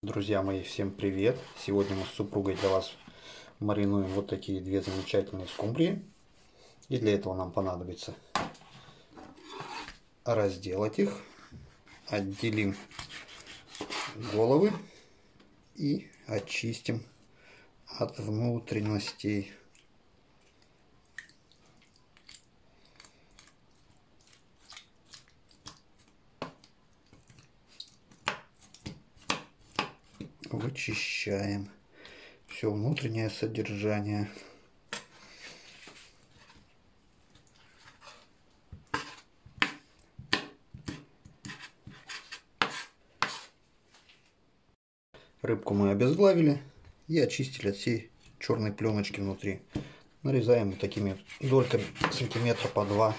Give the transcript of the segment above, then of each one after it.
Друзья мои, всем привет! Сегодня мы с супругой для вас маринуем вот такие две замечательные скумбрии. И для этого нам понадобится разделать их, отделим головы и очистим от внутренностей. Вычищаем все внутреннее содержание. Рыбку мы обезглавили и очистили от всей черной пленочки внутри. Нарезаем вот такими дольками сантиметра по 2.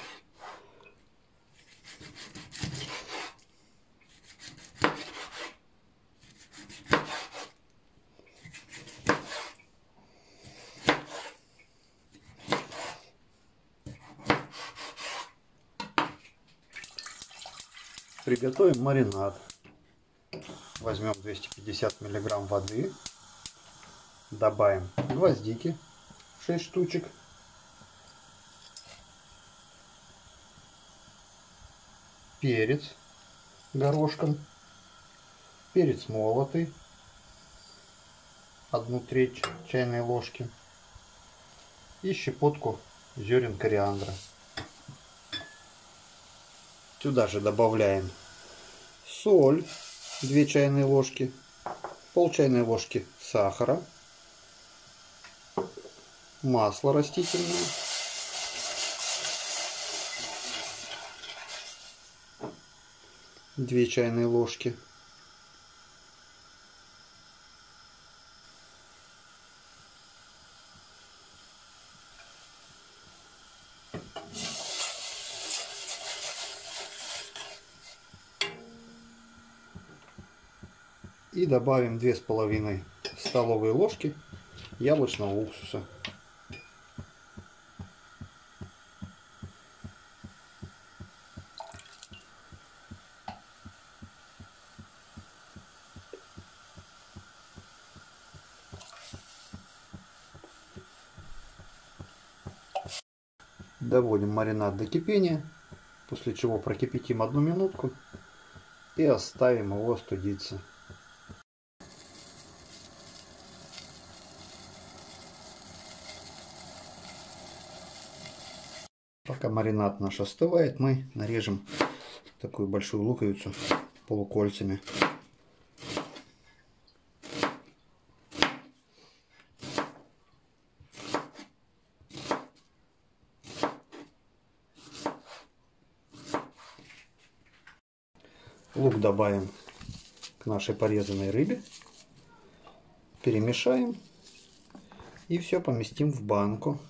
Приготовим маринад. Возьмем 250 миллиграмм воды, добавим гвоздики 6 штучек, перец горошком, перец молотый 1/3 чайной ложки и щепотку зерен кориандра. Сюда же добавляем соль 2 чайные ложки, пол чайной ложки сахара, масло растительное, две чайные ложки, и добавим 2,5 столовые ложки яблочного уксуса. Доводим маринад до кипения, после чего прокипятим 1 минутку и оставим его остудиться. Пока маринад наш остывает, мы нарежем такую большую луковицу полукольцами. Лук добавим к нашей порезанной рыбе, перемешаем и все поместим в банку.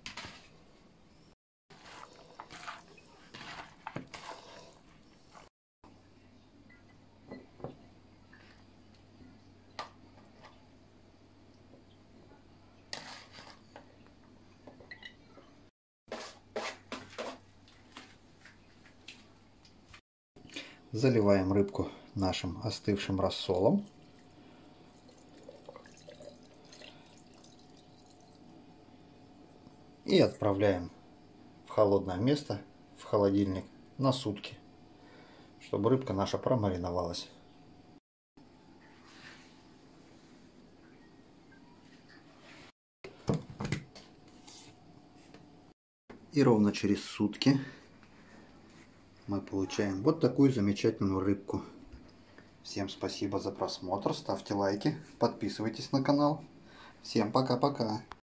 Заливаем рыбку нашим остывшим рассолом. И отправляем в холодное место, в холодильник, на сутки, чтобы рыбка наша промариновалась. И ровно через сутки мы получаем вот такую замечательную рыбку. Всем спасибо за просмотр, ставьте лайки, подписывайтесь на канал. Всем пока-пока.